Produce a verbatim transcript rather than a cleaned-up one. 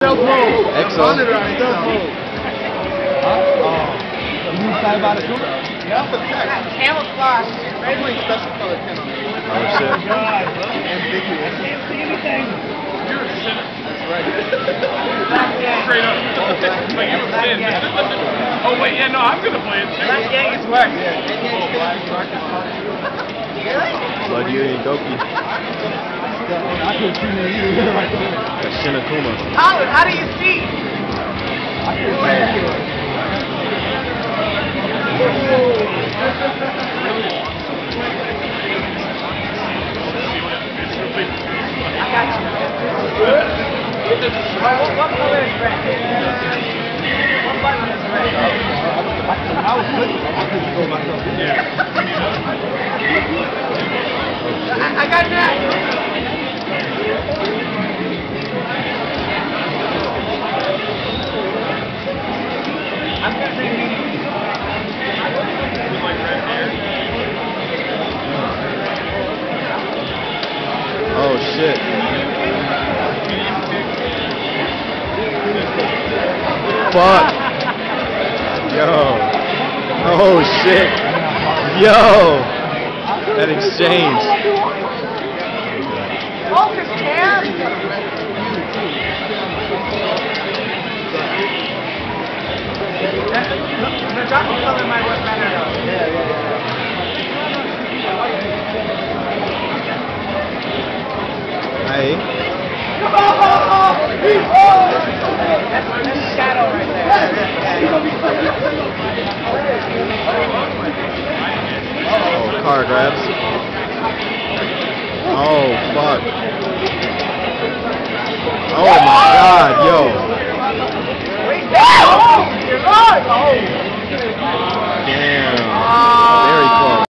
Stealth mode. Exo. Stealth mode. Oh. You excited about it too? Yeah. Camouflage. Basically special color pen on it. Oh shit. Ambiguous. I can't see anything. You're a sinner. That's right. Straight up. Like you were playing. Oh wait, yeah, no, I'm gonna play it too. Black gang is worse. Oh, black Blood Urien Goki. I couldn't see you right there. That's Shinakuma. Howard, how do you see? I couldn't see you. I got you. What, what color is red? What button is red? I was clicking. I couldn't go myself. Yeah. I, I got that. I'm gonna bring me. Oh shit. Fuck. Yo. Oh shit. Yo. That exchange.